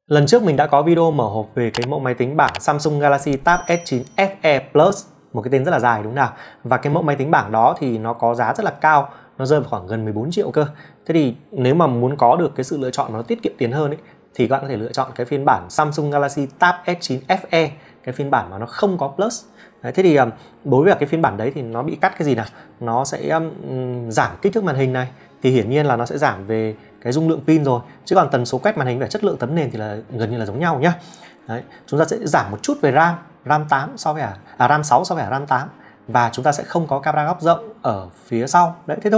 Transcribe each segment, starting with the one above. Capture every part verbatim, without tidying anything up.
Lần trước mình đã có video mở hộp về cái mẫu máy tính bảng Samsung Galaxy Tab S chín F E Plus, một cái tên rất là dài đúng không nào? Và cái mẫu máy tính bảng đó thì nó có giá rất là cao, nó rơi vào khoảng gần mười bốn triệu cơ. Thế thì nếu mà muốn có được cái sự lựa chọn mà nó tiết kiệm tiền hơn ấy, thì các bạn có thể lựa chọn cái phiên bản Samsung Galaxy Tab S chín F E, cái phiên bản mà nó không có Plus. Đấy, thế thì đối với cái phiên bản đấy thì nó bị cắt cái gì nào? Nó sẽ um, giảm kích thước màn hình này, thì hiển nhiên là nó sẽ giảm về cái dung lượng pin rồi, chứ còn tần số quét màn hình và chất lượng tấm nền thì là gần như là giống nhau nhá. Đấy, chúng ta sẽ giảm một chút về RAM, RAM tám so với à, à RAM sáu so với à RAM tám, và chúng ta sẽ không có camera góc rộng ở phía sau. Đấy, thế thôi.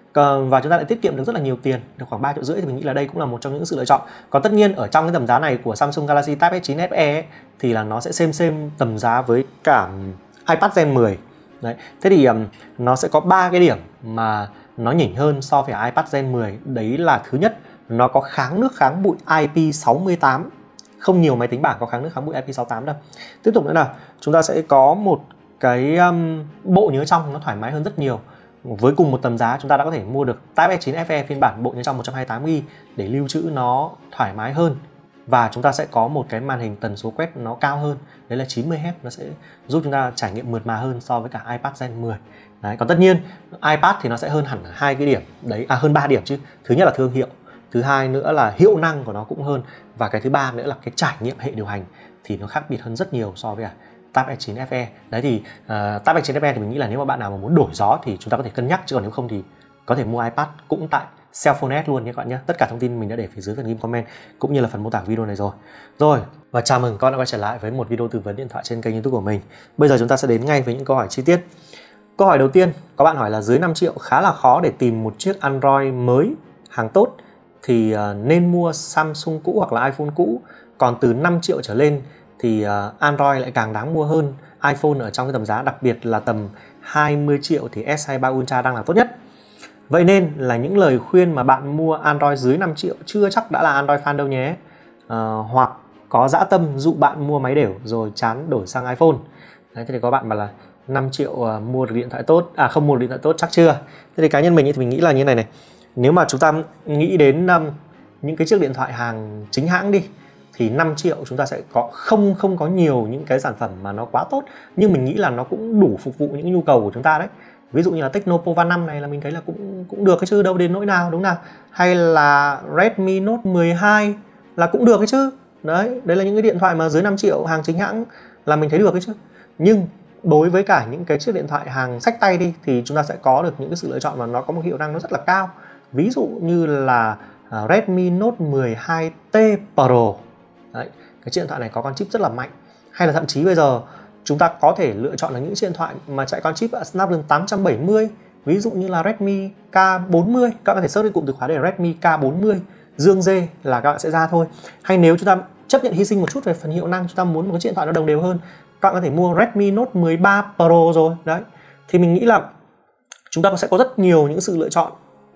Và chúng ta lại tiết kiệm được rất là nhiều tiền, được khoảng ba triệu rưỡi, thì mình nghĩ là đây cũng là một trong những sự lựa chọn. Còn tất nhiên ở trong cái tầm giá này của Samsung Galaxy Tab S chín F E ấy, thì là nó sẽ xem xem tầm giá với cả iPad Gen mười. Đấy, thế thì um, nó sẽ có ba cái điểm mà nó nhỉnh hơn so với iPad Gen mười. Đấy là thứ nhất, nó có kháng nước kháng bụi I P sáu mươi tám. Không nhiều máy tính bảng có kháng nước kháng bụi I P sáu mươi tám đâu. Tiếp tục nữa là chúng ta sẽ có một cái um, bộ nhớ trong nó thoải mái hơn rất nhiều. Với cùng một tầm giá chúng ta đã có thể mua được Tab S chín F E phiên bản bộ nhớ trong một trăm hai mươi tám gi ga bai để lưu trữ nó thoải mái hơn. Và chúng ta sẽ có một cái màn hình tần số quét nó cao hơn, đấy là chín mươi héc, nó sẽ giúp chúng ta trải nghiệm mượt mà hơn so với cả iPad Gen mười. Đấy, còn tất nhiên iPad thì nó sẽ hơn hẳn hai cái điểm đấy, à hơn ba điểm chứ. Thứ nhất là thương hiệu, thứ hai nữa là hiệu năng của nó cũng hơn, và cái thứ ba nữa là cái trải nghiệm hệ điều hành thì nó khác biệt hơn rất nhiều so với cả Tab S chín F E. Đấy thì uh, Tab S chín F E thì mình nghĩ là nếu mà bạn nào mà muốn đổi gió thì chúng ta có thể cân nhắc, chứ còn nếu không thì có thể mua iPad cũng tại Cellphone luôn nhé các bạn nhé. Tất cả thông tin mình đã để phía dưới phần ghim comment cũng như là phần mô tả video này rồi. Rồi, và chào mừng các bạn đã quay trở lại với một video tư vấn điện thoại trên kênh YouTube của mình. Bây giờ chúng ta sẽ đến ngay với những câu hỏi chi tiết. Câu hỏi đầu tiên, có bạn hỏi là dưới năm triệu khá là khó để tìm một chiếc Android mới hàng tốt, thì uh, nên mua Samsung cũ hoặc là iPhone cũ, còn từ năm triệu trở lên thì uh, Android lại càng đáng mua hơn iPhone ở trong cái tầm giá, đặc biệt là tầm hai mươi triệu thì S hai mươi ba Ultra đang là tốt nhất. Vậy nên là những lời khuyên mà bạn mua Android dưới năm triệu chưa chắc đã là Android fan đâu nhé. À, hoặc có dã tâm dụ bạn mua máy đều rồi chán đổi sang iPhone. Đấy, thế thì có bạn bảo là năm triệu uh, mua được điện thoại tốt, à không mua được điện thoại tốt chắc chưa. Thế thì cá nhân mình thì mình nghĩ là như này này. Nếu mà chúng ta nghĩ đến um, những cái chiếc điện thoại hàng chính hãng đi, thì năm triệu chúng ta sẽ có không không có nhiều những cái sản phẩm mà nó quá tốt, nhưng mình nghĩ là nó cũng đủ phục vụ những nhu cầu của chúng ta đấy. Ví dụ như là Tecno Pova năm này là mình thấy là cũng cũng được cái chứ, đâu đến nỗi nào đúng nào. Hay là Redmi Note mười hai là cũng được cái chứ. Đấy, đấy là những cái điện thoại mà dưới năm triệu hàng chính hãng là mình thấy được cái chứ. Nhưng đối với cả những cái chiếc điện thoại hàng xách tay đi thì chúng ta sẽ có được những cái sự lựa chọn mà nó có một hiệu năng nó rất là cao. Ví dụ như là uh, Redmi Note mười hai T Pro. Đấy, cái chiếc điện thoại này có con chip rất là mạnh. Hay là thậm chí bây giờ chúng ta có thể lựa chọn là những chiếc điện thoại mà chạy con chip Snapdragon tám trăm bảy mươi, ví dụ như là Redmi K bốn mươi. Các bạn có thể search cụm từ khóa để Redmi K bốn mươi dương dê là các bạn sẽ ra thôi. Hay nếu chúng ta chấp nhận hy sinh một chút về phần hiệu năng, chúng ta muốn một cái chiếc điện thoại nó đồng đều hơn, các bạn có thể mua Redmi Note mười ba Pro rồi. Đấy, thì mình nghĩ là chúng ta sẽ có rất nhiều những sự lựa chọn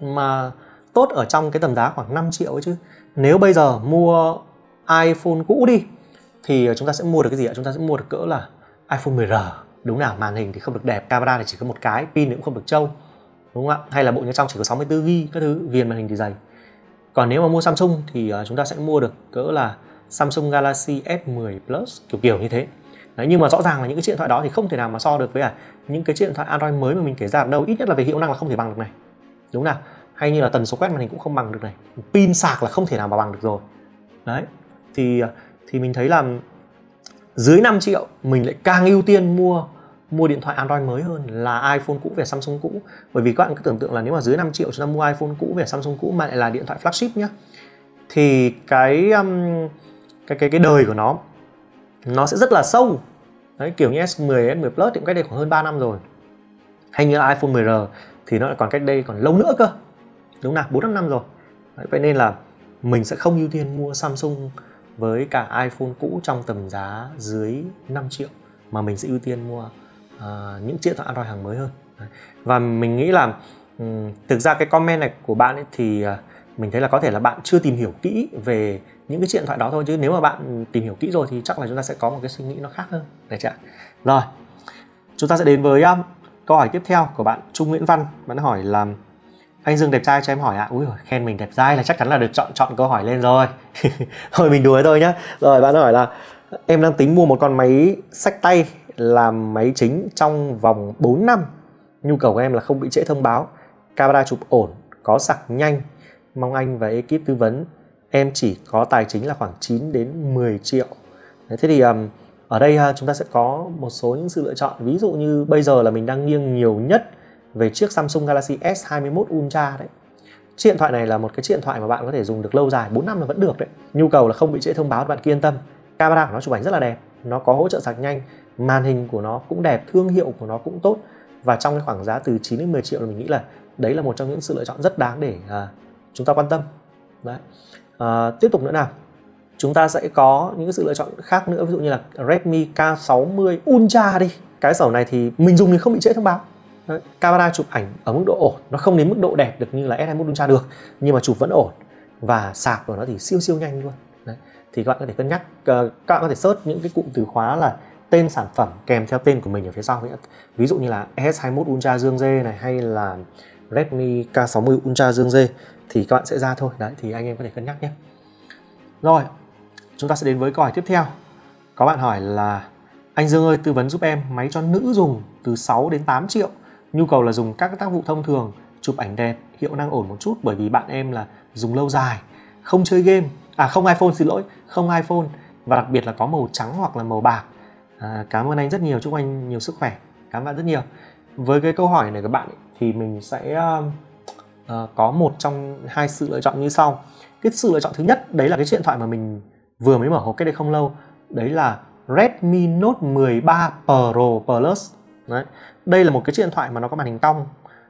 mà tốt ở trong cái tầm giá khoảng năm triệu ấy chứ. Nếu bây giờ mua iPhone cũ đi thì chúng ta sẽ mua được cái gì ạ? Chúng ta sẽ mua được cỡ là iPhone mười R, đúng nào, màn hình thì không được đẹp, camera thì chỉ có một cái, pin thì cũng không được trâu, đúng không ạ? Hay là bộ nhớ trong chỉ có sáu mươi tư gi ga bai, các thứ, viền màn hình thì dày. Còn nếu mà mua Samsung thì chúng ta sẽ mua được cỡ là Samsung Galaxy S mười Plus, kiểu kiểu như thế. Đấy, nhưng mà rõ ràng là những cái chiếc điện thoại đó thì không thể nào mà so được với cả những cái chiếc điện thoại Android mới mà mình kể ra đâu, ít nhất là về hiệu năng là không thể bằng được này, đúng nào? Hay như là tần số quét màn hình cũng không bằng được này, pin sạc là không thể nào mà bằng được rồi. Đấy, thì thì mình thấy là dưới năm triệu mình lại càng ưu tiên mua mua điện thoại Android mới hơn là iPhone cũ về Samsung cũ. Bởi vì các bạn cứ tưởng tượng là nếu mà dưới năm triệu chúng ta mua iPhone cũ về Samsung cũ mà lại là điện thoại flagship nhá, thì cái um, cái cái cái đời của nó nó sẽ rất là sâu. Đấy, kiểu như S mười, S mười Plus thì cũng cách đây khoảng hơn ba năm rồi. Hay như là iPhone mười R thì nó lại còn cách đây còn lâu nữa cơ, đúng nào, bốn năm năm rồi. Đấy, vậy nên là mình sẽ không ưu tiên mua Samsung với cả iPhone cũ trong tầm giá dưới năm triệu, mà mình sẽ ưu tiên mua uh, những chiếc điện thoại Android hàng mới hơn. Đấy. Và mình nghĩ là um, thực ra cái comment này của bạn ấy thì uh, mình thấy là có thể là bạn chưa tìm hiểu kỹ về những cái chiếc điện thoại đó thôi, chứ nếu mà bạn tìm hiểu kỹ rồi thì chắc là chúng ta sẽ có một cái suy nghĩ nó khác hơn. Đấy chưa? Rồi, chúng ta sẽ đến với um, câu hỏi tiếp theo của bạn Trung Nguyễn Văn. Bạn hỏi là Anh Dương đẹp trai cho em hỏi ạ. À? Úi, khen mình đẹp trai là chắc chắn là được chọn chọn câu hỏi lên rồi. Thôi mình đùa thôi nhá. Rồi bạn hỏi là em đang tính mua một con máy xách tay làm máy chính trong vòng bốn năm. Nhu cầu của em là không bị trễ thông báo, camera chụp ổn, có sạc nhanh. Mong anh và ekip tư vấn. Em chỉ có tài chính là khoảng chín đến mười triệu. Thế thì um, ở đây uh, chúng ta sẽ có một số những sự lựa chọn. Ví dụ như bây giờ là mình đang nghiêng nhiều nhất về chiếc Samsung Galaxy S hai mươi mốt Ultra đấy. Chiếc điện thoại này là một cái chiếc điện thoại mà bạn có thể dùng được lâu dài, bốn năm là vẫn được đấy. Nhu cầu là không bị trễ thông báo, bạn cứ yên tâm. Camera của nó chụp ảnh rất là đẹp, nó có hỗ trợ sạc nhanh, màn hình của nó cũng đẹp, thương hiệu của nó cũng tốt. Và trong cái khoảng giá từ chín đến mười triệu là mình nghĩ là đấy là một trong những sự lựa chọn rất đáng để uh, chúng ta quan tâm. Đấy. Uh, tiếp tục nữa nào, chúng ta sẽ có những sự lựa chọn khác nữa, ví dụ như là Redmi K sáu mươi Ultra đi. Cái sổ này thì mình dùng thì không bị trễ thông báo. Đấy. Camera chụp ảnh ở mức độ ổn, nó không đến mức độ đẹp được như là S hai mươi mốt Ultra được, nhưng mà chụp vẫn ổn, và sạc của nó thì siêu siêu nhanh luôn. Đấy. Thì các bạn có thể cân nhắc, các bạn có thể search những cái cụm từ khóa là tên sản phẩm kèm theo tên của mình ở phía sau. Ví dụ như là S hai mươi mốt Ultra Dương Dê này, hay là Redmi K sáu mươi Ultra Dương Dê thì các bạn sẽ ra thôi. Đấy, thì anh em có thể cân nhắc nhé. Rồi, chúng ta sẽ đến với câu hỏi tiếp theo. Có bạn hỏi là anh Dương ơi, tư vấn giúp em máy cho nữ dùng từ sáu đến tám triệu. Nhu cầu là dùng các tác vụ thông thường, chụp ảnh đẹp, hiệu năng ổn một chút, bởi vì bạn em là dùng lâu dài, không chơi game, à không iPhone, xin lỗi, không iPhone, và đặc biệt là có màu trắng hoặc là màu bạc. À, cảm ơn anh rất nhiều, chúc anh nhiều sức khỏe. Cảm ơn bạn rất nhiều. Với cái câu hỏi này của bạn ấy, thì mình sẽ uh, uh, có một trong hai sự lựa chọn như sau. Cái sự lựa chọn thứ nhất, đấy là cái chiếc điện thoại mà mình vừa mới mở hộp cách đây không lâu. Đấy là Redmi Note mười ba Pro Plus. Đấy. Đây là một cái chiếc điện thoại mà nó có màn hình cong,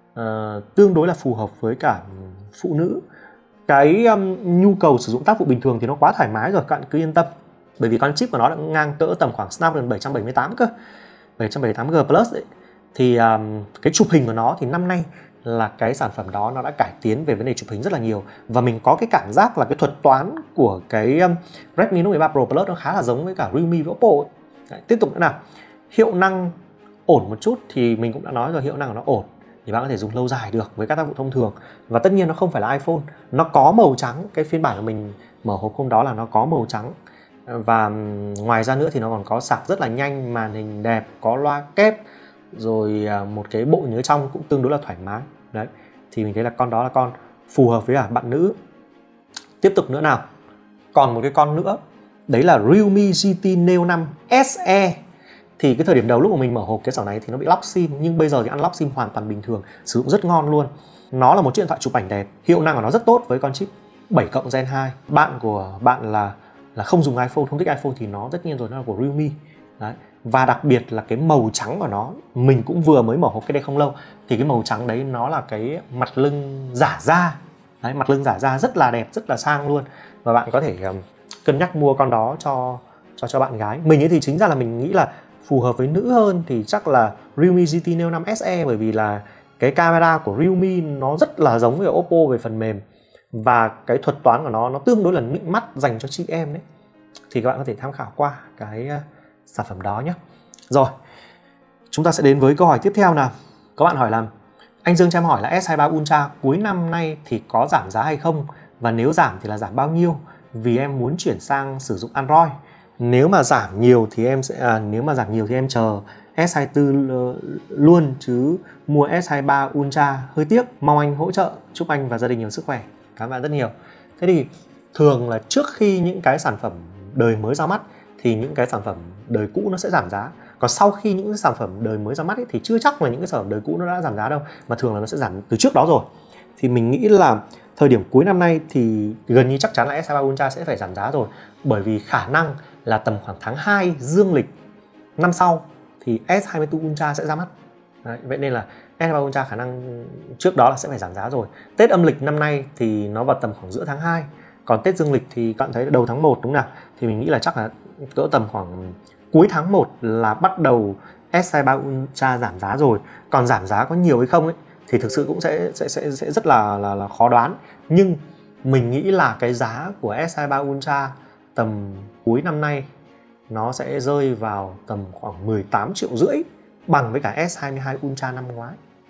uh, tương đối là phù hợp với cả phụ nữ. Cái um, nhu cầu sử dụng tác vụ bình thường thì nó quá thoải mái rồi, các bạn cứ yên tâm. Bởi vì con chip của nó đã ngang cỡ tầm khoảng Snapdragon bảy trăm bảy mươi tám cơ, bảy trăm bảy mươi tám G Plus ấy. Thì um, cái chụp hình của nó thì năm nay là cái sản phẩm đó nó đã cải tiến về vấn đề chụp hình rất là nhiều. Và mình có cái cảm giác là cái thuật toán của cái um, Redmi Note mười ba Pro Plus nó khá là giống với cả Realme và Oppo ấy. Đấy, tiếp tục nữa nào. Hiệu năng ổn một chút thì mình cũng đã nói rồi, hiệu năng của nó ổn thì bạn có thể dùng lâu dài được với các tác vụ thông thường. Và tất nhiên nó không phải là iPhone, nó có màu trắng. Cái phiên bản của mình mở hộp hôm đó là nó có màu trắng. Và ngoài ra nữa thì nó còn có sạc rất là nhanh, màn hình đẹp, có loa kép, rồi một cái bộ nhớ trong cũng tương đối là thoải mái. Đấy, thì mình thấy là con đó là con phù hợp với cả bạn nữ. Tiếp tục nữa nào, còn một cái con nữa, đấy là Realme G T Neo năm S E. Thì cái thời điểm đầu lúc mà mình mở hộp cái sổ này thì nó bị lock sim, nhưng bây giờ thì unlock sim hoàn toàn bình thường, sử dụng rất ngon luôn. Nó là một chiếc điện thoại chụp ảnh đẹp, hiệu năng của nó rất tốt với con chip bảy cộng Gen hai. Bạn của bạn là là không dùng iPhone, không thích iPhone thì nó tất nhiên rồi, nó là của Realme. Đấy. Và đặc biệt là cái màu trắng của nó, mình cũng vừa mới mở hộp cái đây không lâu, thì cái màu trắng đấy nó là cái mặt lưng giả da. Đấy, mặt lưng giả da rất là đẹp, rất là sang luôn. Và bạn có thể um, cân nhắc mua con đó cho cho cho bạn gái. Mình ấy thì chính ra là mình nghĩ là phù hợp với nữ hơn thì chắc là Realme G T Neo năm S E, bởi vì là cái camera của Realme nó rất là giống với Oppo về phần mềm, và cái thuật toán của nó nó tương đối là nịnh mắt dành cho chị em đấy. Thì các bạn có thể tham khảo qua cái uh, sản phẩm đó nhé. Rồi, chúng ta sẽ đến với câu hỏi tiếp theo nào. Có bạn hỏi là anh Dương cho em hỏi là S hai mươi ba Ultra cuối năm nay thì có giảm giá hay không? Và nếu giảm thì là giảm bao nhiêu? Vì em muốn chuyển sang sử dụng Android. Nếu mà giảm nhiều thì em sẽ à, nếu mà giảm nhiều thì em chờ S hai mươi tư luôn, chứ mua S hai mươi ba Ultra hơi tiếc. Mong anh hỗ trợ, chúc anh và gia đình nhiều sức khỏe. Cảm ơn bạn rất nhiều. Thế thì thường là trước khi những cái sản phẩm đời mới ra mắt thì những cái sản phẩm đời cũ nó sẽ giảm giá. Còn sau khi những cái sản phẩm đời mới ra mắt ấy, thì chưa chắc là những cái sản phẩm đời cũ nó đã giảm giá đâu, mà thường là nó sẽ giảm từ trước đó rồi. Thì mình nghĩ là thời điểm cuối năm nay thì gần như chắc chắn là S hai mươi ba Ultra sẽ phải giảm giá rồi, bởi vì khả năng là tầm khoảng tháng hai dương lịch năm sau thì S hai mươi tư Ultra sẽ ra mắt. Đấy, vậy nên là S hai mươi ba Ultra khả năng trước đó là sẽ phải giảm giá rồi. Tết âm lịch năm nay thì nó vào tầm khoảng giữa tháng hai, còn Tết dương lịch thì các bạn thấy đầu tháng một đúng không nào? Thì mình nghĩ là chắc là cỡ tầm khoảng cuối tháng một là bắt đầu S hai mươi ba Ultra giảm giá rồi. Còn giảm giá có nhiều hay không ấy thì thực sự cũng sẽ sẽ sẽ, sẽ rất là, là là khó đoán. Nhưng mình nghĩ là cái giá của S hai mươi ba Ultra tầm cuối năm nay nó sẽ rơi vào tầm khoảng mười tám triệu rưỡi, bằng với cả S hai mươi hai Ultra năm ngoái.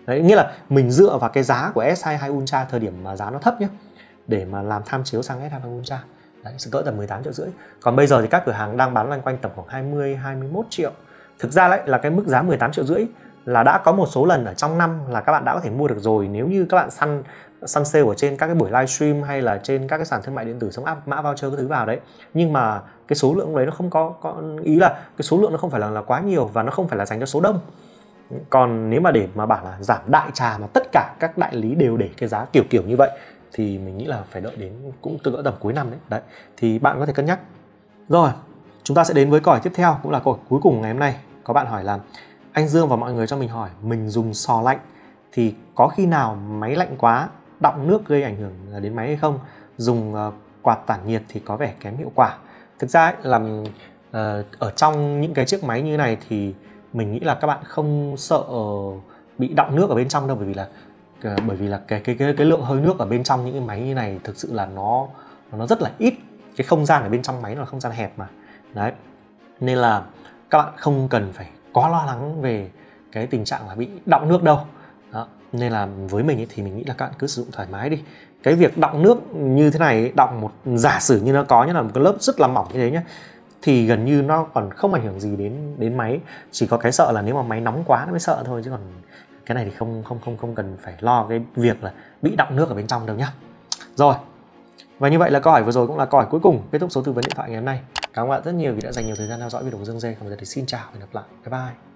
Đấy, nghĩa là mình dựa vào cái giá của S hai mươi hai Ultra thời điểm mà giá nó thấp nhé, để mà làm tham chiếu sang S hai mươi hai Ultra. Đấy, sự cỡ tầm mười tám triệu rưỡi. Còn bây giờ thì các cửa hàng đang bán loanh quanh tầm khoảng hai mươi hai mươi mốt triệu. Thực ra đấy là cái mức giá mười tám triệu rưỡi là đã có một số lần ở trong năm là các bạn đã có thể mua được rồi, nếu như các bạn săn săn sale ở trên các cái buổi livestream hay là trên các cái sàn thương mại điện tử, xong áp mã voucher các thứ vào đấy. Nhưng mà cái số lượng đấy nó không có, có ý là cái số lượng nó không phải là, là quá nhiều, và nó không phải là dành cho số đông. Còn nếu mà để mà bảo là giảm đại trà mà tất cả các đại lý đều để cái giá kiểu kiểu như vậy thì mình nghĩ là phải đợi đến cũng từ cỡ tầm cuối năm đấy. Đấy, thì bạn có thể cân nhắc. Rồi, chúng ta sẽ đến với câu hỏi tiếp theo, cũng là câu hỏi cuối cùng ngày hôm nay. Có bạn hỏi là: anh Dương và mọi người cho mình hỏi, mình dùng sò lạnh thì có khi nào máy lạnh quá đọng nước gây ảnh hưởng đến máy hay không? Dùng uh, quạt tản nhiệt thì có vẻ kém hiệu quả. Thực ra ấy, là uh, ở trong những cái chiếc máy như này thì mình nghĩ là các bạn không sợ bị đọng nước ở bên trong đâu, bởi vì là uh, bởi vì là cái cái cái cái lượng hơi nước ở bên trong những cái máy như này thực sự là nó nó rất là ít. Cái không gian ở bên trong máy là không gian hẹp mà. Đấy. Nên là các bạn không cần phải quá lo lắng về cái tình trạng là bị đọng nước đâu. Đó. Nên là với mình ấy, thì mình nghĩ là các bạn cứ sử dụng thoải mái đi. Cái việc đọng nước như thế này, đọng một giả sử như nó có như là một cái lớp rất là mỏng như thế nhé, thì gần như nó còn không ảnh hưởng gì đến đến máy. Chỉ có cái sợ là nếu mà máy nóng quá nó mới sợ thôi, chứ còn cái này thì không không không không cần phải lo cái việc là bị đọng nước ở bên trong đâu nhá. Rồi. Và như vậy là câu hỏi vừa rồi cũng là câu hỏi cuối cùng kết thúc số tư vấn điện thoại ngày hôm nay. Cảm ơn bạn rất nhiều vì đã dành nhiều thời gian theo dõi video của Dương Dê. Còn bây giờ thì xin chào và hẹn gặp lại. Bye bye.